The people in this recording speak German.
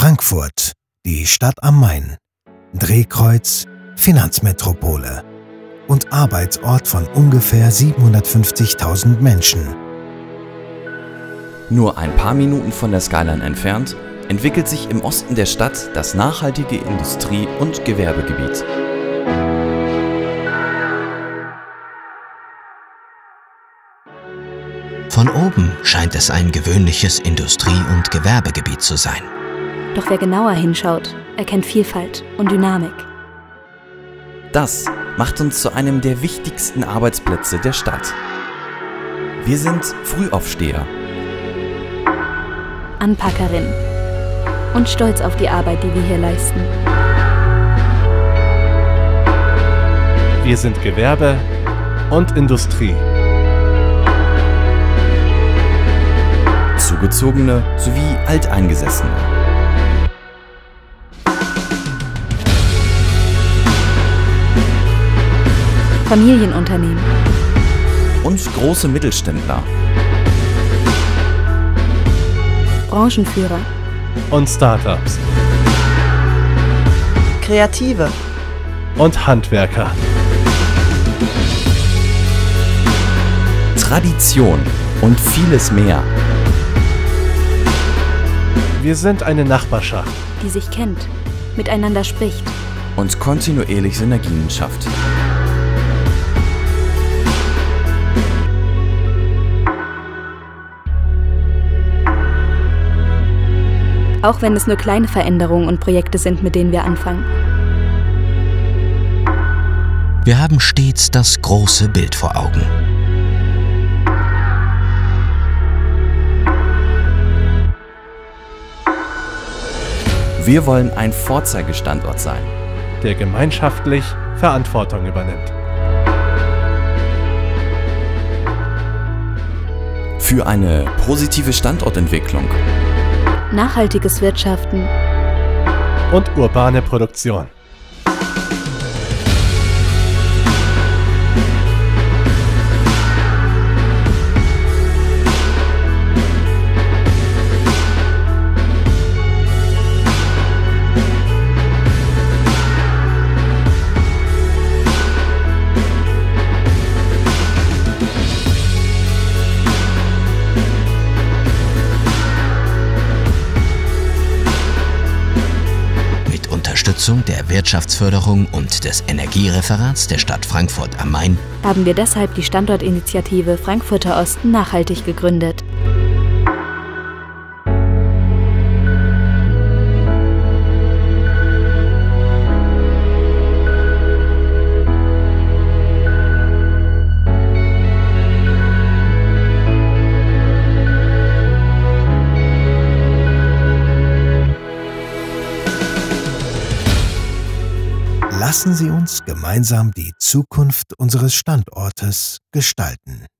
Frankfurt, die Stadt am Main, Drehkreuz, Finanzmetropole und Arbeitsort von ungefähr 750.000 Menschen. Nur ein paar Minuten von der Skyline entfernt entwickelt sich im Osten der Stadt das nachhaltige Industrie- und Gewerbegebiet. Von oben scheint es ein gewöhnliches Industrie- und Gewerbegebiet zu sein. Doch wer genauer hinschaut, erkennt Vielfalt und Dynamik. Das macht uns zu einem der wichtigsten Arbeitsplätze der Stadt. Wir sind Frühaufsteher, Anpackerin und stolz auf die Arbeit, die wir hier leisten. Wir sind Gewerbe und Industrie. Zugezogene sowie Alteingesessene. Familienunternehmen Und große Mittelständler. Branchenführer Und Startups. Kreative Und Handwerker. Tradition und vieles mehr. Wir sind eine Nachbarschaft. die sich kennt, miteinander spricht. Und kontinuierlich Synergien schafft. Auch wenn es nur kleine Veränderungen und Projekte sind, mit denen wir anfangen. Wir haben stets das große Bild vor Augen. Wir wollen ein Vorzeigestandort sein. Der gemeinschaftlich Verantwortung übernimmt. Für eine positive Standortentwicklung. Nachhaltiges Wirtschaften Und urbane Produktion. Unterstützung der Wirtschaftsförderung und des Energiereferats der Stadt Frankfurt am Main haben wir deshalb die Standortinitiative Frankfurter Osten nachhaltig gegründet. Lassen Sie uns gemeinsam die Zukunft unseres Standortes gestalten.